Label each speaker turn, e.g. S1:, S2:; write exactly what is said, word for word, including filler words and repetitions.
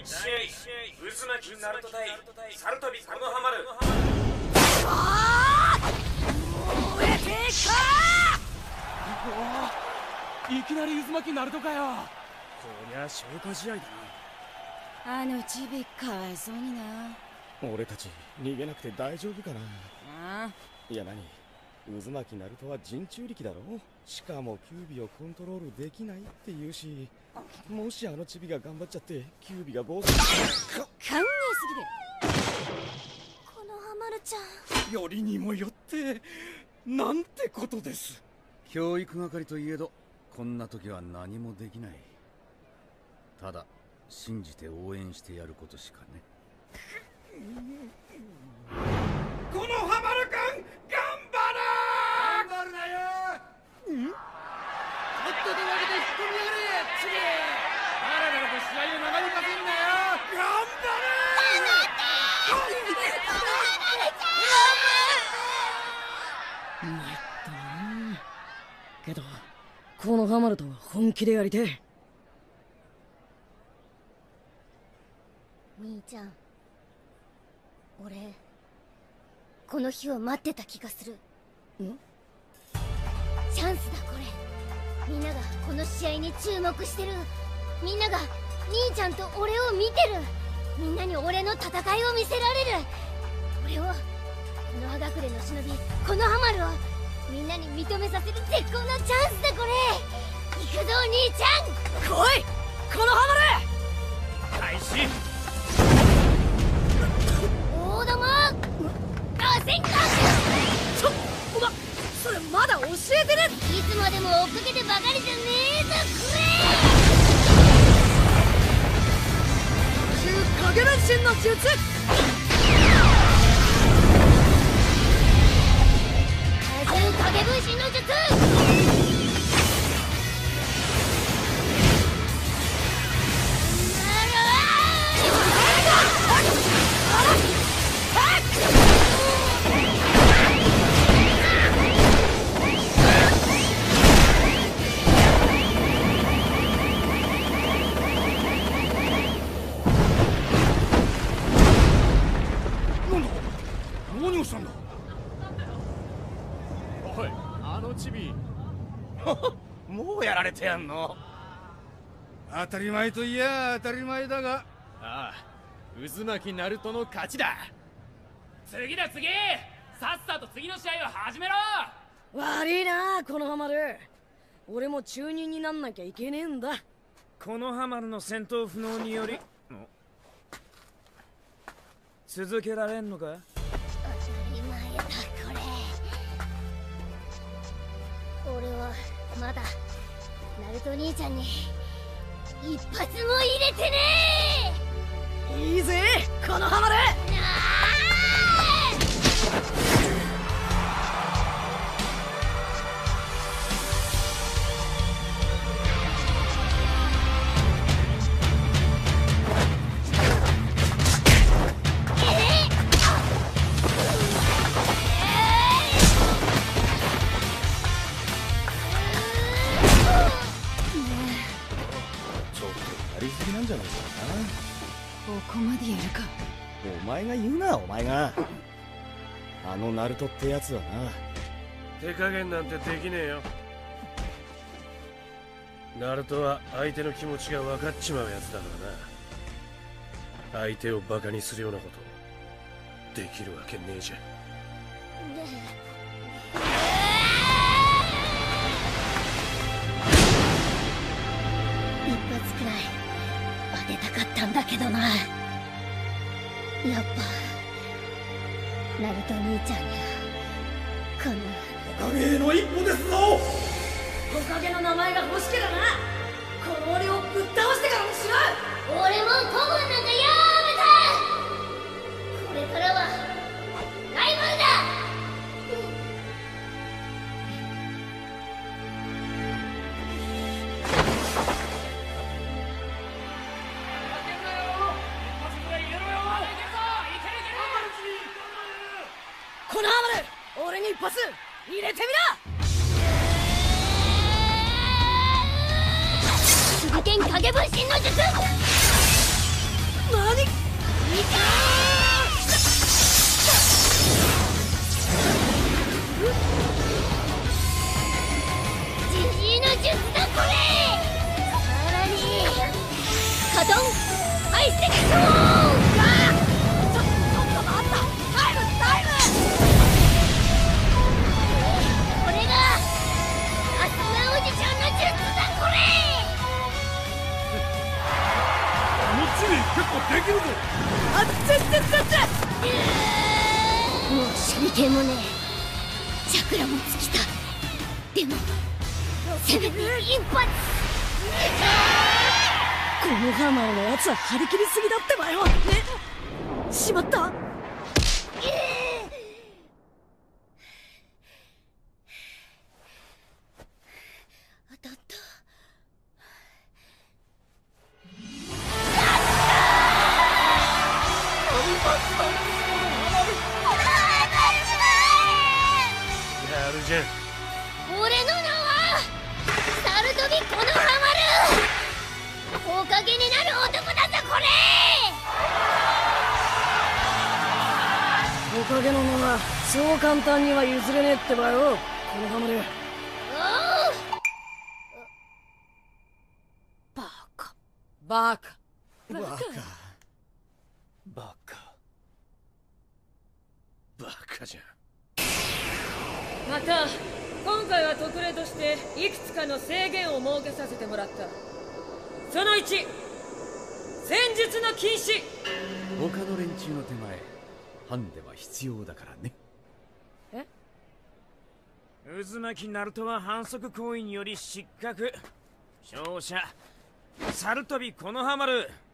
S1: いち試合、渦巻きナルト対サルトビコノハマル。
S2: ああ燃えてか
S3: ー。いきなり渦巻きナルトかよ。こりゃ消化試合だ
S2: な。あのチビかわいそうにな。
S4: 俺たち逃げなくて大丈夫かな。
S2: ああ、
S4: いや何、渦巻きナルトは人中力だろ。しかもキュービをコントロールできないって言うし、もしあのチビが頑張っちゃってキュービが暴走か
S2: 考えすぎで。このハマるちゃん
S4: よりにもよってなんてことです。
S5: 教育係といえどこんな時は何もできない。ただ信じて応援してやることしかね。
S1: このハマるくん頑張れ。
S5: 頑張るなよ。
S3: ん？とっとと投げて引っ込みやがれチビ。あらららと試合を長引かせんなよ。
S1: 頑張
S2: 参ったな。けどこのハマるとは本気でやりてえ。
S6: 兄ちゃん、俺この日を待ってた気がする。
S2: ん？
S6: チャンスだこれ。みんながこの試合に注目してる。みんなが兄ちゃんと俺を見てる。みんなに俺の戦いを見せられる。俺を、この葉隠れの忍びこのハマルをみんなに認めさせる絶好のチャンスだこれ。行くぞ兄ちゃん。
S2: 来いこのハマる。
S1: れ。開始。
S6: 大玉螺旋か。
S2: ちょっおまそれまだ教えてね。
S6: いつまでも追っかけてばかりじゃねえぞくれ。
S2: 影分身の術。
S6: 多重影分身の術。
S4: 何をしたんだ。
S3: おい、あのチビ。
S4: もうやられてやんの。
S5: 当たり前といや当たり前だが。
S3: ああ、渦巻きナルトの勝ちだ。
S1: 次だ次。さっさと次の試合を始めろ。
S2: 悪いなこのハマる。俺も中忍になんなきゃいけねえんだ。
S1: このハマルの戦闘不能により続けられんのか。
S6: 当たり前だこれ。俺はまだナルト兄ちゃんに一発も入れてね
S2: いいぜこのハマる。
S6: え。な
S4: やりすぎなんじゃないか
S2: ここまでやるか。
S4: な。お前が言うなお前が。あのナルトってやつはな、
S1: 手加減なんてできねえよ。ナルトは相手の気持ちが分かっちまうやつだからな。相手をバカにするようなことできるわけねえじゃん。
S6: 一発くらい当てたかったんだけどな。やっぱナルト兄ちゃんにはこの
S4: おかげへの一歩ですぞ。
S2: おかげの名前が欲しけだな。この俺をぶっ倒してからにしろ。
S6: 俺も古文なんかやめた。これからはライバルだ。
S2: このハマる俺に一発入れてみな。
S6: 手裏剣影分身の術。
S2: 何？
S6: ジジイの術だこれ。さらにカドンハイセクション。あちょちょっと待った。タイムタイム。これがアスナおじちゃんの術だこれ。
S1: この地に結構できるぞ。
S2: あっつっつっつっつ。
S6: もう手裏剣もねえ。チャクラも尽きた。でもせめて一発。
S2: このハーマーのやつは張り切りすぎだってばよ。ね、しまった。
S6: 当たった。
S1: やるじゃん。
S6: 俺の名はサルトビコノハマル。おかげになる男だぞこれ。
S2: おかげの名はそう簡単には譲れねえってばよ、このハマル。
S6: おう。
S2: バカバカ
S4: バカ
S1: バカバカじゃん。
S7: また今回は特例としていくつかの制限を設けさせてもらった。そのいち、戦術の禁止。
S5: 他の連中の手前ハンデは必要だからね。
S2: え？
S3: 渦巻きナルトは反則行為により失格。勝者サルトビコノハマル。